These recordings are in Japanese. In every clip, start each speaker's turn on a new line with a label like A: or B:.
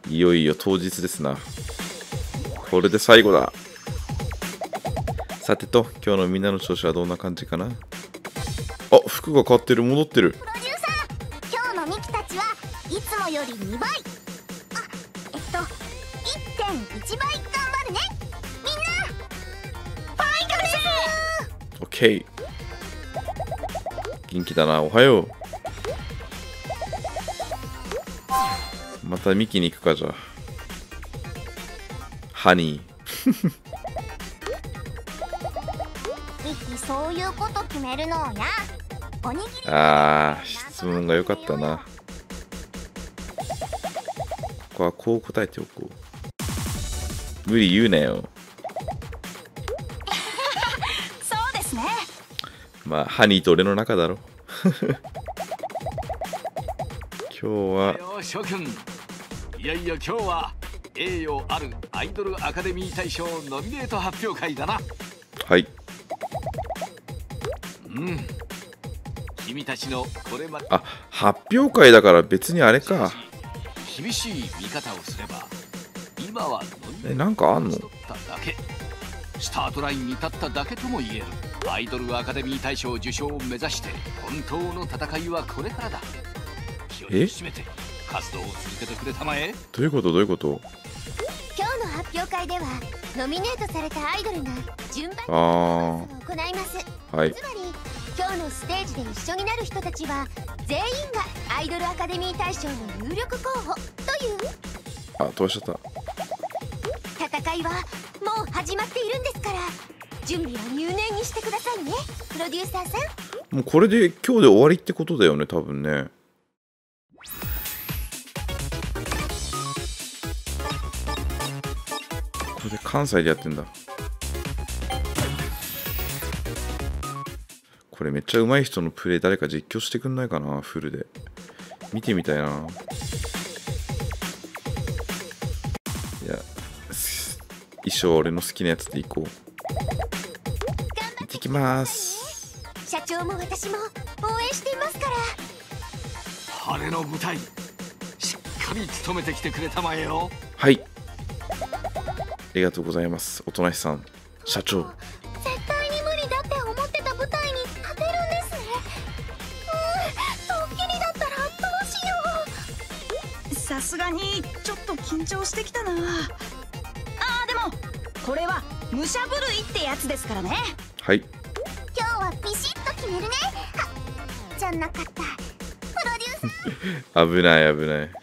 A: いよいよ当日ですな。これで最後だ。さてと、今日のみんなの調子はどんな感じかな。あ、服が変わってる、戻ってる。
B: プロデューサー、今日のミキたちはいつもより2倍、1.1 倍頑張るね。みんなファイトです。
A: オッケー。元気だな、おはよう。またミキに行くか、じゃあ。ハニー。
B: ミキ、そういうこと決めるのや。おにぎり。
A: 質問が良かったな。ここはこう答えておこう。無理言うなよ。
B: そうですね。
A: まあ、ハニーと俺の仲だろ。今日は。
C: よ、諸君。いやいや、今日は栄誉あるアイドルアカデミー大賞ノミネート発表会だな。
A: はい。
C: 君たちのこれまで。
A: あ、発表会だから別にあれか。
C: 厳しい見方をすれば、今は
A: なんかあんの？
C: スタートラインに立っただけとも言える。アイドルアカデミー大賞受賞を目指して本当の戦いはこれからだ。気を引き締めて活動を続けてくれたまえ。
A: どういうことどういうこと？
B: 今日の発表会ではノミネートされたアイドルが順番に行います。
A: はい。
B: つまり今日のステージで一緒になる人たちは全員がアイドルアカデミー大賞の有力候補という。
A: あ、飛ばしちゃった。
B: 戦いはもう始まっているんですから、準備は入念にしてくださいね、プロデューサーさん。
A: もうこれで今日で終わりってことだよね、多分ね。これで関西でやってんだ。これめっちゃ上手い人のプレイ誰か実況してくんないかな、フルで。見てみたいな。いや、衣装俺の好きなやつでいこう。行ってきます。
B: 社長も私も応援していますから。
C: 晴れの舞台、しっかり務めてきてくれたまえよ。
A: はい。ありがとうございます、おとなしさん、社長。
B: 絶対に無理だって思ってた舞台に立てるんですね。ドッキリだったらどうしよう。
D: さすがにちょっと緊張してきたな。でもこれは武者震いってやつですからね。
A: はい。
B: 今日はビシッと決めるね。じゃなかった、プロデューサー。
A: 危ない危ない。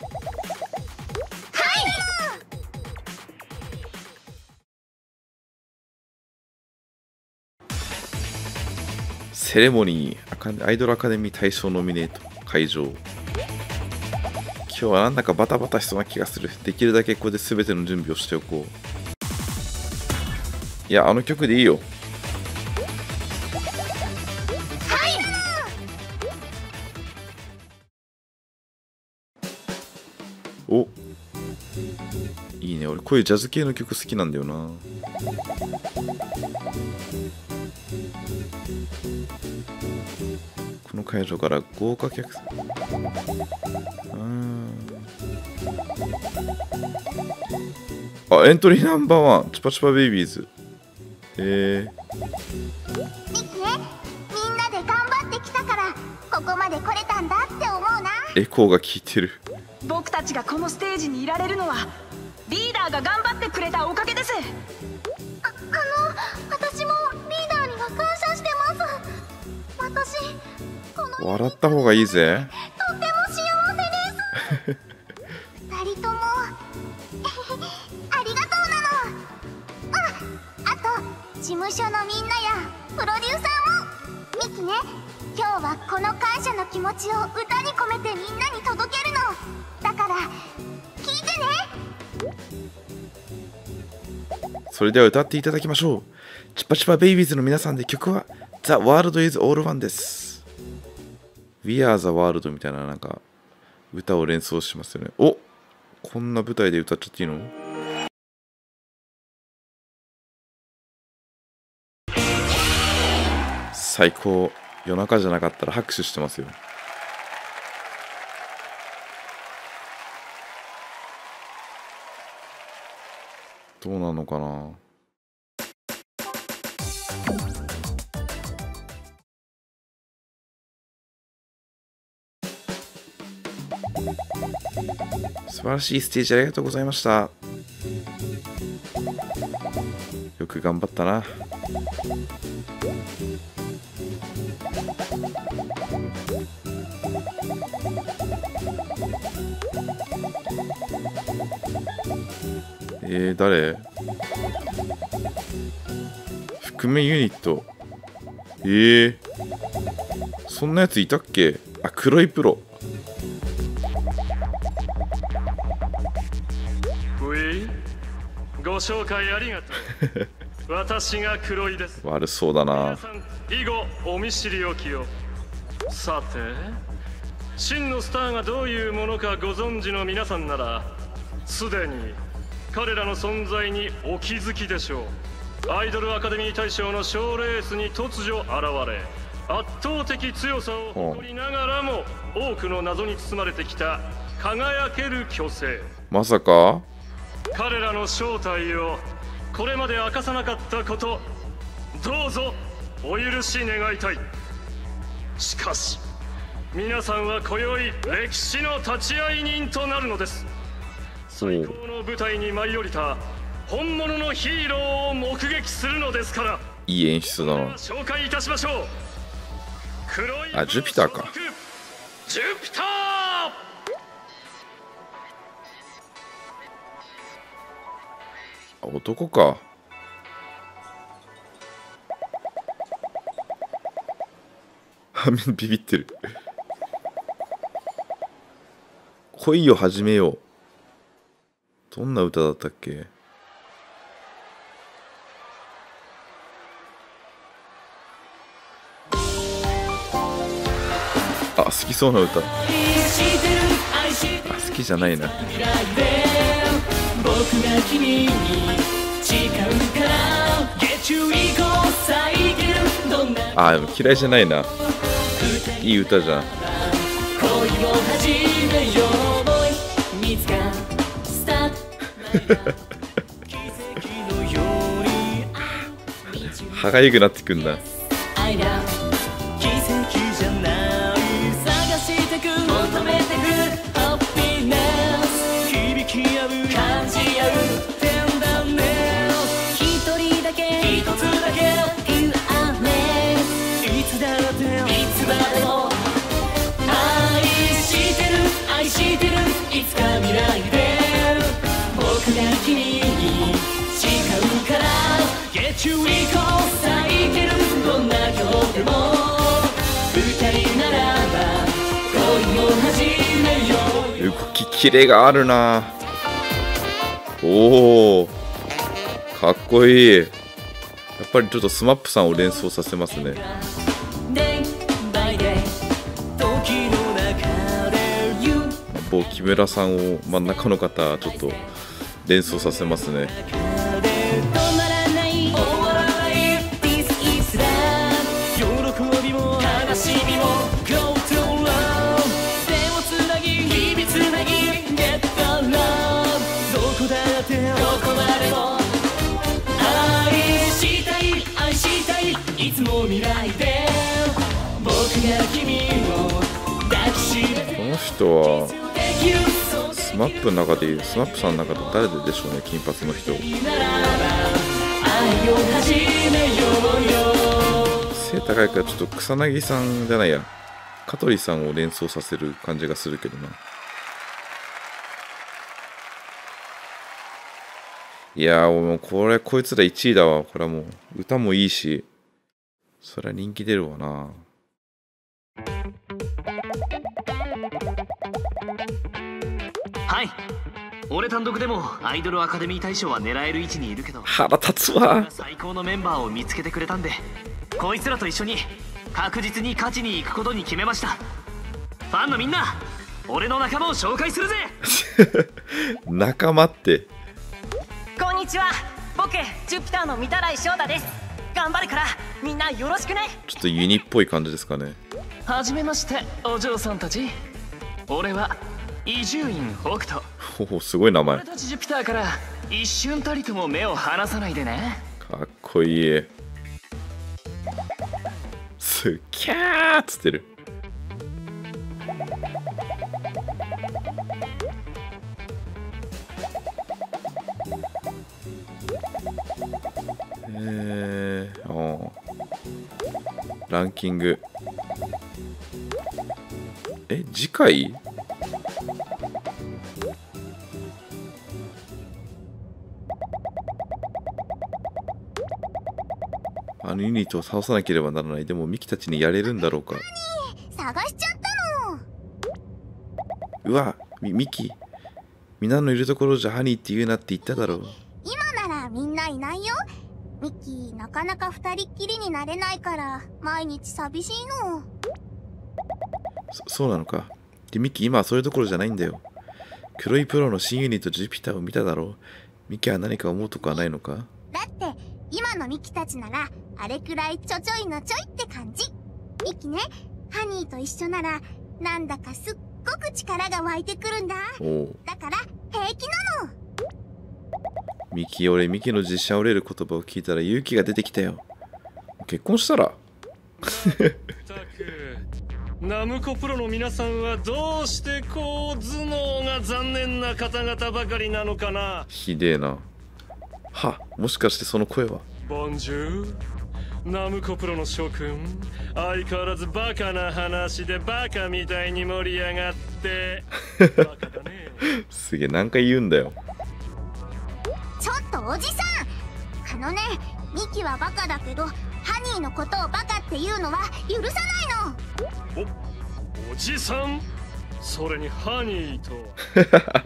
A: セレモニー、アイドルアカデミー大賞ノミネート会場。今日はなんだかバタバタしそうな気がする。できるだけここで全ての準備をしておこう。いや、あの曲でいいよ。お、いいね。俺こういうジャズ系の曲好きなんだよな。この会場から豪華客さん。あ、エントリーナンバーワン、チュパチュパベイビーズ。
B: ミキね、みんなで頑張ってきたからここまで来れたんだって思うな。
A: エコーが効いてる。
D: 僕たちがこのステージにいられるのはリーダーが頑張ってくれたおかげです。
B: 私もリーダーには感謝してます。私この
A: 笑った方がいいぜ。
B: とても幸せです。二人ともありがとうなの。あと事務所のみんなやプロデューサーも。ミキね、今日はこの感謝の気持ちを歌に込めてみんなに届けるの。だから聞いてね。
A: それでは歌っていただきましょう。チュパチュパベイビーズの皆さんで、曲は The World is All One です。We Are the World みたいななんか歌を連想しますよね。お、こんな舞台で歌っちゃっていいの？最高。夜中じゃなかったら拍手してますよ。 どうなのかな。素晴らしいステージありがとうございました。よく頑張ったな。誰？覆面ユニット。そんなやついたっけ？あ、黒いプロ。
E: ご紹介ありがとう。私が黒いです。
A: 悪そうだな。
E: 皆さん以後お見知りおきを。さて、真のスターがどういうものかご存知の皆さんならすでに彼らの存在にお気づきでしょう。アイドルアカデミー大賞の賞レースに突如現れ、圧倒的強さを誇りながらも多くの謎に包まれてきた輝ける巨星。
A: まさか
E: 彼らの正体をこれまで明かさなかったこと、どうぞお許し願いたい。しかし皆さんは今宵歴史の立ち会い人となるのです。最高の舞台に舞い降りた本物のヒーローを目撃するのですから。
A: いい演出だな。
E: 紹介いたしましょう。黒い
A: ジュピターか。
E: ジュピター。
A: 男か。ビビってる。恋を始めよう。どんな歌だったっけ。あ、好きそうな歌。あ、好きじゃないな。僕が君に誓うからあ、でも嫌いじゃないな。いい歌じゃん。歯がゆくなってくんだ。動きキレがあるな。おお、かっこいい。やっぱりちょっとスマップさんを連想させますね。某木村さんを真ん中の方ちょっと連想させますね。この人はスマップの中でスマップさんの中で誰でしょうね。金髪の人。背高いからちょっと草薙さんじゃないや、香取さんを連想させる感じがするけどな。いやーもうこいつら1位だわ。これはもう歌もいいし、そりゃ人気出るわな。
F: はい、俺単独でもアイドルアカデミー大賞は狙える位置にいるけど、
A: 腹立つわ。
F: 最高のメンバーを見つけてくれたんで、こいつらと一緒に確実に勝ちに行くことに決めました。ファンのみんな、俺の仲間を紹介するぜ。
A: 仲間って。
D: こんにちは、僕ジュピターの御手洗翔太です。頑張るからみんなよろしくね。
A: ちょっとユニっぽい感じですかね。
F: はじめまして、お嬢さんたち。俺は伊集院北斗。
A: ほほ、すごい名前。
F: 俺たちジュピターから一瞬たりとも目を離さないでね。
A: かっこいい。すっきゃーっつってる。ランキング。次回？あのユニットを倒さなければならない。でもミキたちにやれるんだろうか。
B: 探しちゃったの。
A: うわ、ミキ、みんなのいるところじゃハニーって言うなって言っただろう。
B: 今ならみんないないよ。ミキなかなか二人っきりになれないから毎日寂しいの。
A: そうなのか。でミキ、今はそういうところじゃないんだよ。黒いプロの新ユニットジュピターを見ただろう。ミキは何か思うとこはないのか。
B: だって今のミキたちならあれくらいちょちょいのちょいって感じ。ミキね、ハニーと一緒ならなんだかすっごく力が湧いてくるんだ。だから平気なの。
A: ミキ、俺ミキの実写折れる言葉を聞いたら勇気が出てきたよ。結婚したら
E: ナムコプロの皆さんはどうしてこう頭脳が残念な方々ばかりなのかな。
A: ひでえな。は、もしかしてその声は。
E: ボンジュール、ナムコプロの諸君、相変わらずバカな話でバカみたいに盛り上がってバカだね。
A: すげえ、何回言うんだよ。
B: ちょっとおじさん、ミキはバカだけどハニーのことをバカっていうのは許さないの。
E: おじさん、それにハニーとは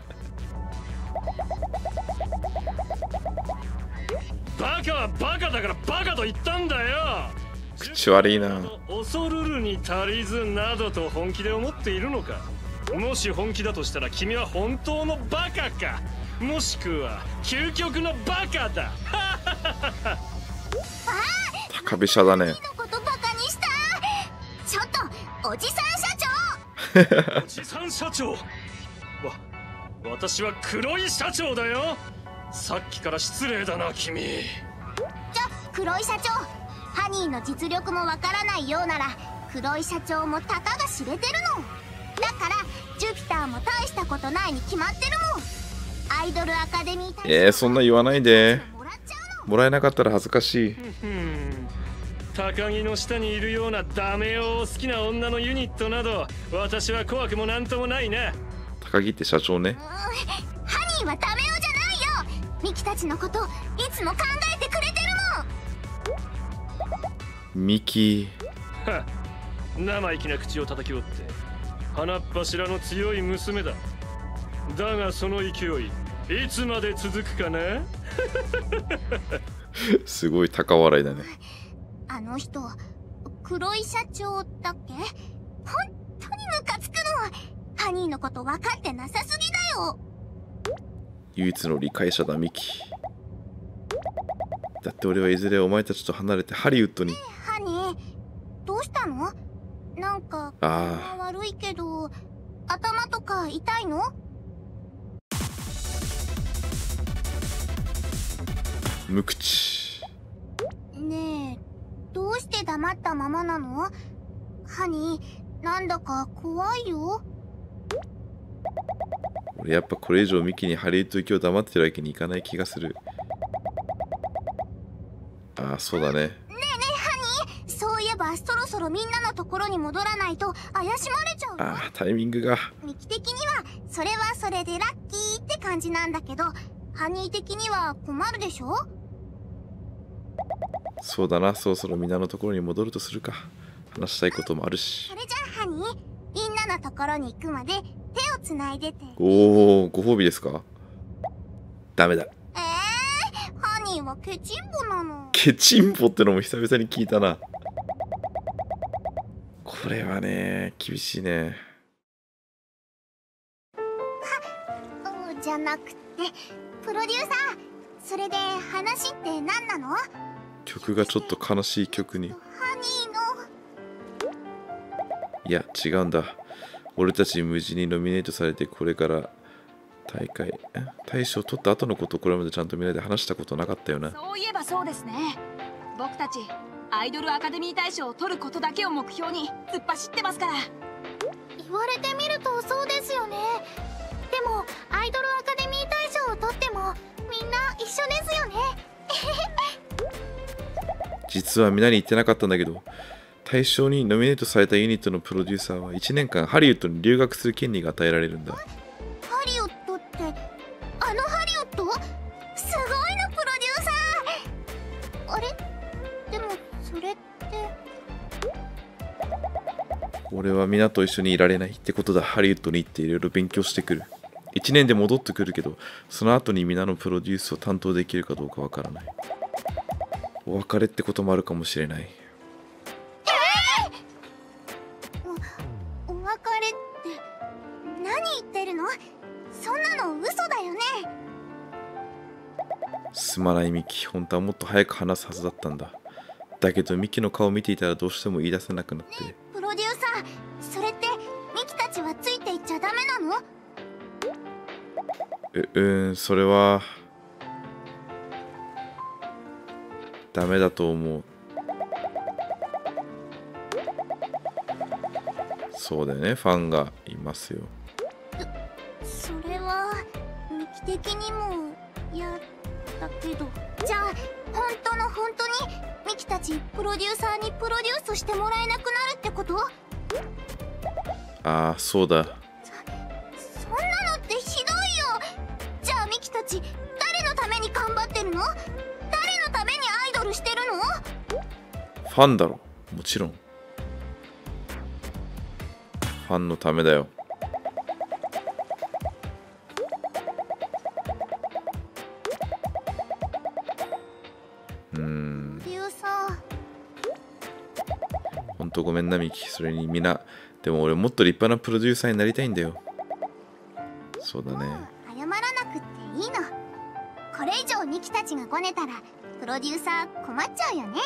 E: バカはバカだからバカと言ったんだよ。
A: 口悪いな。
E: 恐るるに足りずなどと本気で思っているのか。もし本気だとしたら君は本当のバカか、もしくは究極のバカだ。
A: 高飛車だね。
B: のことバカにした。ちょっとおじさん社長。
E: おじさん社長。私は黒い社長だよ。さっきから失礼だな君。
B: じゃ黒い社長、ハニーの実力もわからないようなら黒い社長もたかが知れてるの。だからジュピターも大したことないに決まってるもん。アイドルアカデミー
A: そんな言わないで。もらえなかったら恥ずかしい。
E: 高木の下にいるようなダメを好きな女のユニットなど私は怖くもなんともないな。
A: 高木って社長ね。
B: ハニーはダメ男じゃないよ。ミキたちのこといつも考えてくれてるもん。
A: ミキ。
E: 生意気な口を叩き折って鼻っ柱の強い娘だ。だがその勢いいつまで続くかな。
A: すごい高笑いだね。
B: あの人黒い社長だっけ。本当にムカつくの。ハニーのこと分かってなさすぎだよ。
A: 唯一の理解者だミキ。だって俺はいずれお前たちと離れてハリウッドに。
B: ハニーどうしたの。なんか頭悪いけど頭とか痛いの。
A: 無口。
B: ねえ、どうして黙ったままなの。ハニーなんだか怖いよ。
A: 俺やっぱこれ以上ミキにハリウッド行きを黙ってるわけにいかない気がする。そうだね。ねえねえ
B: ハニー、そういえばそろそろみんなのところに戻らないと怪しまれちゃう。
A: タイミングが。
B: ミキ的にはそれはそれでラッキーって感じなんだけど、ハニー的には困るでしょ。
A: そうだな、そろそろみんなのところに戻るとするか。話したいこともあるし。
B: それじゃあハニー、みんなのところに行くまで手をつないでて。
A: ご褒美ですか。ダメだ。
B: ハニーはケチンボなの。
A: ケチンボってのも久々に聞いたな。これはね、厳しいね。
B: じゃなくて、プロデューサー、それで話って何なの。
A: 曲がちょっと悲しい曲に。
B: ハニーの。
A: いや違うんだ。俺たち無事にノミネートされてこれから大賞取った後のことをこれまでちゃんとみんなで話したことなかったよな。
D: そういえばそうですね。僕たちアイドルアカデミー大賞を取ることだけを目標に突っ走ってますから。
B: 言われてみるとそうですよね。でもアイドルアカデミー大賞を取ってもみんな一緒ですよね。
A: 実はみんなに言ってなかったんだけど、大賞にノミネートされたユニットのプロデューサーは1年間ハリウッドに留学する権利が与えられるんだ。
B: ハリウッドってあのハリウッド？すごいのプロデューサー。あれ？でもそれって
A: 俺は皆と一緒にいられないってことだ。ハリウッドに行っていろいろ勉強してくる。1年で戻ってくるけど、その後に皆のプロデュースを担当できるかどうかわからない。お別れってこともあるかもしれない。
B: お別れって何言ってるの？そんなの嘘だよね。
A: すまないミキ、本当はもっと早く話すはずだったんだ。だけどミキの顔を見ていたらどうしても言い出せなくなって。
B: プロデューサー、それってミキたちはついていっちゃダメなの？
A: それはダメだと思う。そうだよね、ファンがいますよ。
B: それはミキ的にも嫌だけど。じゃあ本当にミキたちプロデューサーにプロデュースしてもらえなくなるってこと？
A: ああ、そうだ。
B: そんなのってひどいよ。じゃあミキたち誰のために頑張ってるの？誰のためにアイドルしてるの？
A: ファンだろ、もちろん。ファンのためだよ。
B: プロデューサー。
A: ほんとごめんなミキ、それにみんな。でも俺もっと立派なプロデューサーになりたいんだよ。そうだね。
B: 謝らなくっていいの。これ以上ミキたちがごねたらプロデューサー困っちゃうよね。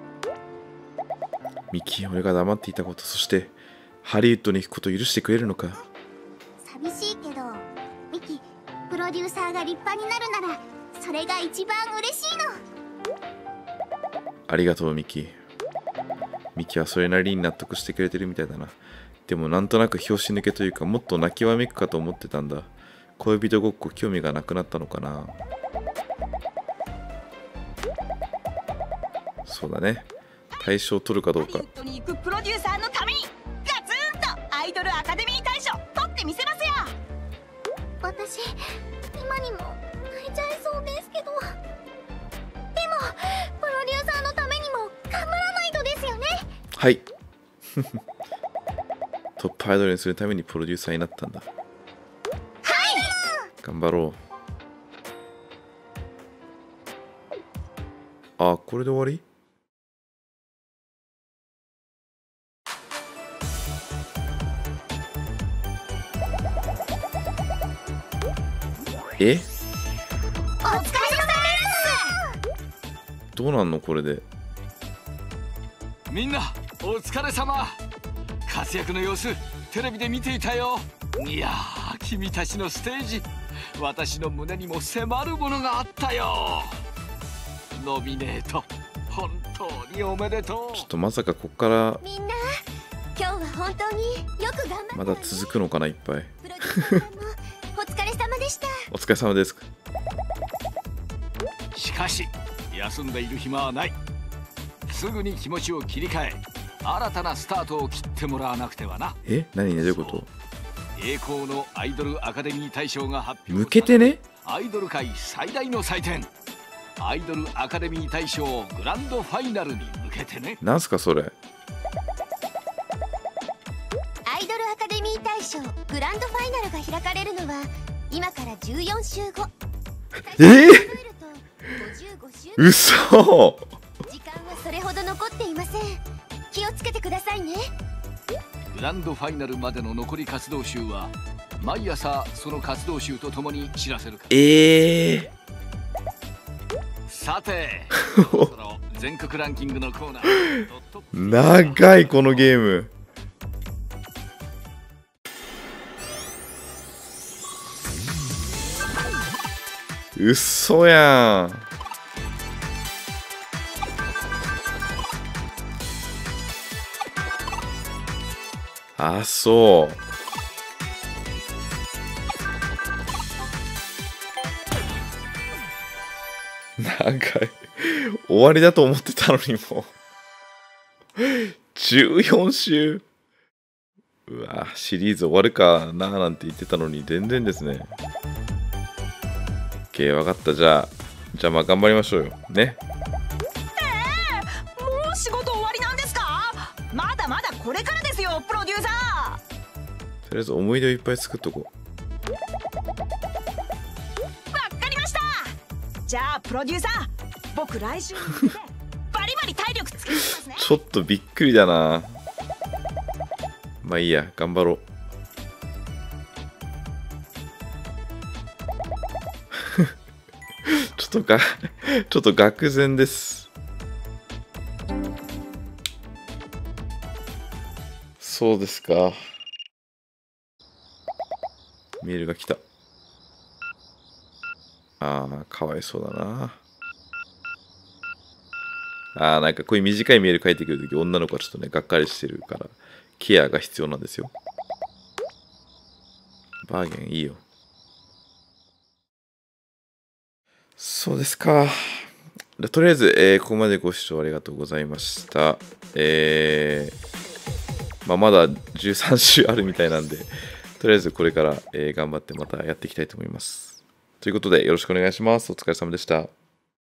A: ミキ、俺が黙っていたこと、そしてハリウッドに行くことを許してくれるのか。
B: 寂しいけどミキ、プロデューサーが立派になるならそれが一番嬉しいの。
A: ありがとうミキ。ミキはそれなりに納得してくれてるみたいだな。でもなんとなく拍子抜けというか、もっと泣きわめくかと思ってたんだ。恋人ごっこ興味がなくなったのかな。そうだね、大賞を取るかどうか。
D: ハリウッドに行くプロデューサーのためにガツンとアイドルアカデミー大賞取ってみせますよ。
B: 私今にも泣いちゃいそうですけど。でもプロデューサーのためにも頑張らないとですよね。
A: はいトップアイドルにするためにプロデューサーになったんだ。頑張ろう。あ、これで終わり？え？
B: お疲れ様です。
A: どうなんのこれで。
C: みんなお疲れ様。活躍の様子テレビで見ていたよ。いやー、君たちのステージ、私の胸にも迫るものがあったよ。ノミネート本当におめでとう。
A: ちょっとまさかこっから
B: みんな今日は本当によく頑張ったわね。
A: まだ続くのかな、いっぱい。
B: プロデューサーさんもお疲れ様でした。
A: お疲れ様です。
C: しかし休んでいる暇はない。すぐに気持ちを切り替え、新たなスタートを切ってもらわなくてはな。
A: 何ね、どういうこと？
C: 栄光のアイドルアカデミー大賞が発表。
A: 向けてね。
C: アイドル界最大の祭典、アイドルアカデミー大賞グランドファイナルに向けてね。
A: なんすかそれ。
B: アイドルアカデミー大賞グランドファイナルが開かれるのは今から14週後。
A: 嘘。
B: 時間はそれほど残っていません。気をつけてくださいね。
C: グランドファイナルまでの残り活動週は毎朝その活動週とともに知らせるから。さてそろそろ全国ランキングのコーナー。
A: 長いこのゲーム。 うっそやん。あ、そう。なんか終わりだと思ってたのにもう14週。うわ、シリーズ終わるかななんて言ってたのに全然ですね。OK、分かった。じゃあまあ頑張りましょうよね。
D: もう仕事終わりなんですか？まだまだこれからですよ、プロデューサー。
A: とりあえず思い出をいっぱい作っとこう。
D: わかりました。じゃあプロデューサー、僕来週に向けてバリバリ体力つけてきますね。
A: ちょっとびっくりだな。まあいいや、頑張ろう。ちょっと愕然です。そうですか。メールが来た。ああ、かわいそうだな。ああ、なんかこういう短いメール書いてくるとき、女の子はちょっとね、がっかりしてるから、ケアが必要なんですよ。バーゲンいいよ。そうですか。とりあえず、ここまでご視聴ありがとうございました。まだ13週あるみたいなんで、とりあえずこれから、頑張ってまたやっていきたいと思います。ということで、よろしくお願いします。お疲れ様でした。